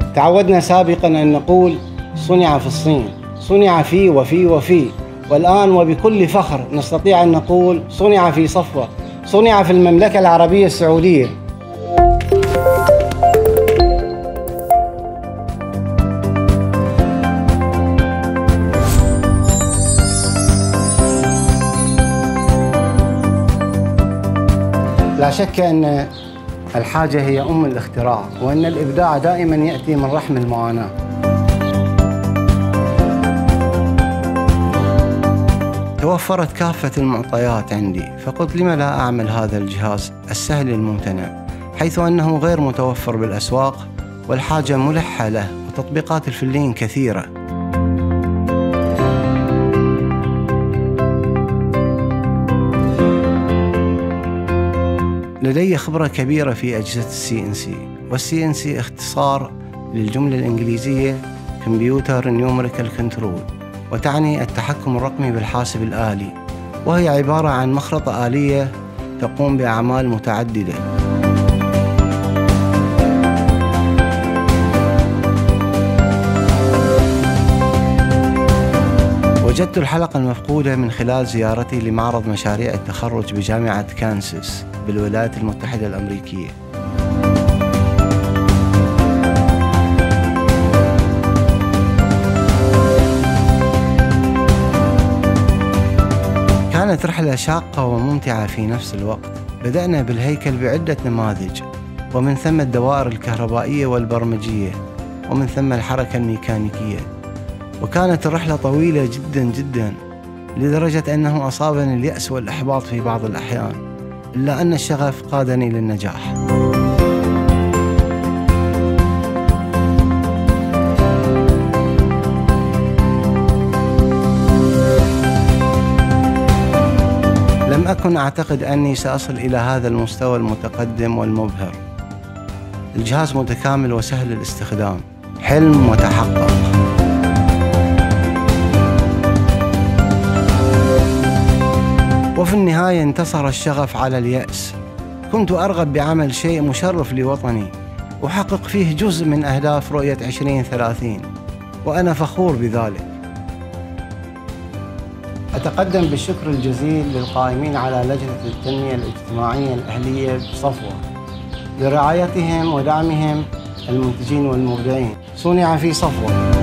تعودنا سابقا أن نقول صنع في الصين، صنع في وفي وفي، والآن وبكل فخر نستطيع أن نقول صنع في صفوة، صنع في المملكة العربية السعودية. لا شك أن الحاجة هي أم الاختراع، وأن الإبداع دائما يأتي من رحم المعاناة. توفرت كافة المعطيات عندي، فقلت لم لا أعمل هذا الجهاز السهل الممتنع، حيث أنه غير متوفر بالأسواق والحاجة ملحة له، وتطبيقات الفلين كثيرة. لدي خبرة كبيرة في أجهزة CNC، والCNC اختصار للجملة الإنجليزية Computer Numerical Control، وتعني التحكم الرقمي بالحاسب الآلي، وهي عبارة عن مخرطة آلية تقوم بأعمال متعددة. وجدت الحلقة المفقودة من خلال زيارتي لمعرض مشاريع التخرج بجامعة كانساس بالولايات المتحدة الأمريكية. كانت رحلة شاقة وممتعة في نفس الوقت. بدأنا بالهيكل بعدة نماذج، ومن ثم الدوائر الكهربائية والبرمجية، ومن ثم الحركة الميكانيكية. وكانت الرحلة طويلة جدا جدا، لدرجة أنه أصابني اليأس والإحباط في بعض الأحيان، إلا أن الشغف قادني للنجاح. لم أكن أعتقد أني سأصل إلى هذا المستوى المتقدم والمبهر. الجهاز متكامل وسهل الاستخدام، حلم وتحقق. وفي النهاية انتصر الشغف على اليأس. كنت أرغب بعمل شيء مشرف لوطني، أحقق فيه جزء من أهداف رؤية 2030، وأنا فخور بذلك. أتقدم بالشكر الجزيل للقائمين على لجنة التنمية الاجتماعية الأهلية بصفوة لرعايتهم ودعمهم المنتجين والمبدعين. صنع في صفوة.